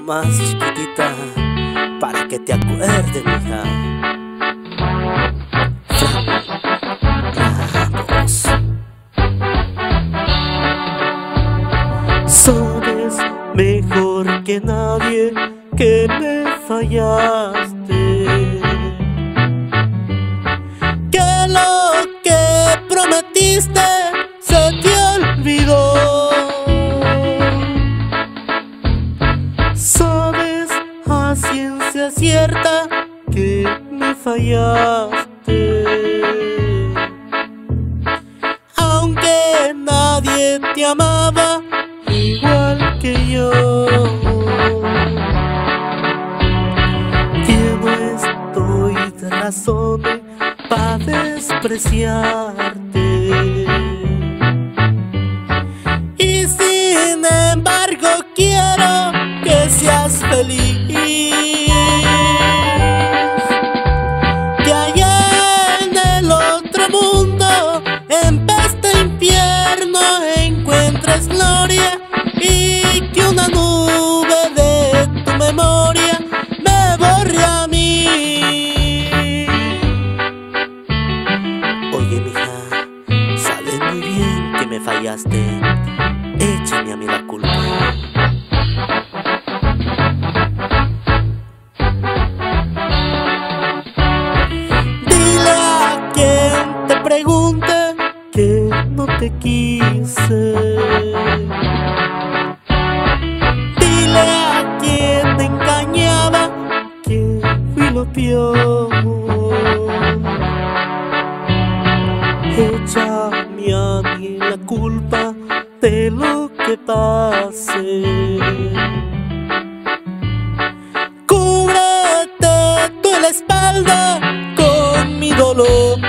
más chiquitita, para que te acuerdes, mija. Vamos. Sabes mejor que nadie que me fallaste, que lo que prometiste se te olvidó. Sabes a ciencia cierta que me fallaste, aunque nadie te amaba igual que yo. Que no estoy de razones para despreciarte, y sin embargo quiero que seas feliz, que allá en el otro mundo, en vez de infierno, encuentres gloria, y que una nube de tu memoria me borre a mí. Oye, mija, sabes muy bien que me fallaste, échame a mí la culpa. Dile a quien te pregunte que no te quise, dile a quien te engañaba que fui lo peor. Échame a mí la culpa de lo que pase. Cúbrete tú la espalda con mi dolor,